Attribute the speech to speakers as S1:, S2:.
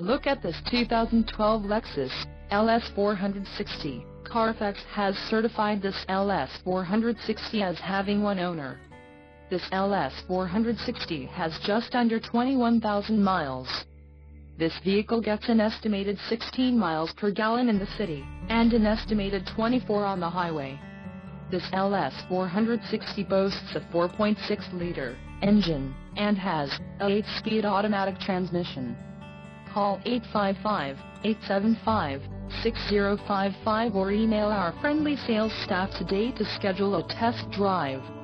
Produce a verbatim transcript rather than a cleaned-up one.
S1: Look at this two thousand twelve Lexus L S four sixty. Carfax has certified this L S four sixty as having one owner. This L S four sixty has just under twenty-one thousand miles. This vehicle gets an estimated sixteen miles per gallon in the city, and an estimated twenty-four on the highway. This L S four sixty boasts a four point six liter engine, and has a eight speed automatic transmission. Call eight five five, eight seven five, six zero five five or email our friendly sales staff today to schedule a test drive.